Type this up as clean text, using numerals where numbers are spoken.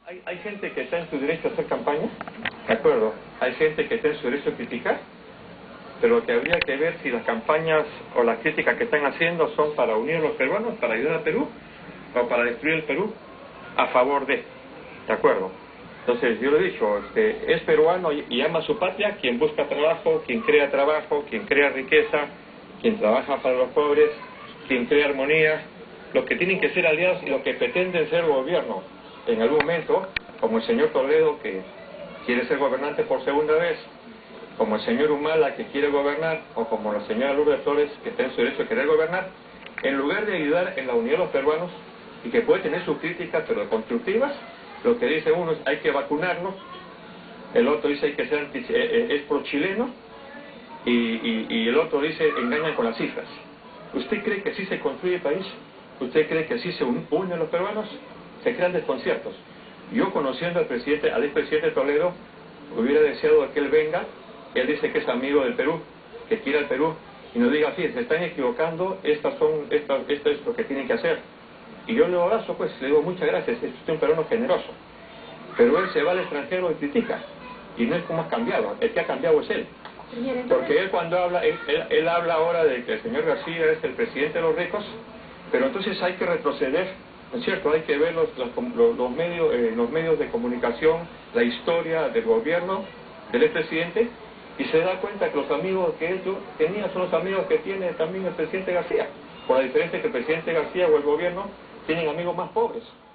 Hay gente que está en su derecho a hacer campaña, ¿de acuerdo? Hay gente que está en su derecho a criticar, pero lo que habría que ver si las campañas o las críticas que están haciendo son para unir a los peruanos, para ayudar a Perú, o para destruir el Perú a favor ¿de acuerdo? Entonces, yo lo he dicho, es peruano y ama su patria quien busca trabajo, quien crea riqueza, quien trabaja para los pobres, quien crea armonía, los que tienen que ser aliados y los que pretenden ser gobierno en algún momento, como el señor Toledo, que quiere ser gobernante por segunda vez, como el señor Humala, que quiere gobernar, o como la señora Lourdes Flores, que está en su derecho a querer gobernar, en lugar de ayudar en la unión de los peruanos, y que puede tener sus críticas, pero constructivas, lo que dice uno es hay que vacunarnos, el otro dice hay que ser es pro-chileno, y el otro dice engañan con las cifras. ¿Usted cree que así se construye el país? ¿Usted cree que así se unen los peruanos? Se crean desconciertos. Yo, conociendo al expresidente Toledo, hubiera deseado que él venga. Él dice que es amigo del Perú, que quiere al Perú, y nos diga, sí, se están equivocando, esto es lo que tienen que hacer. Y yo le abrazo, pues, le digo, muchas gracias, es usted un peruano generoso. Pero él se va al extranjero y critica, y no es como ha cambiado, el que ha cambiado es él. Porque él cuando habla, él habla ahora de que el señor García es el presidente de los ricos, pero entonces hay que retroceder, ¿no es cierto? Hay que ver los medios de comunicación, la historia del gobierno del expresidente, y se da cuenta que los amigos que él tenía son los amigos que tiene también el presidente García, con la diferencia que el presidente García o el gobierno tienen amigos más pobres.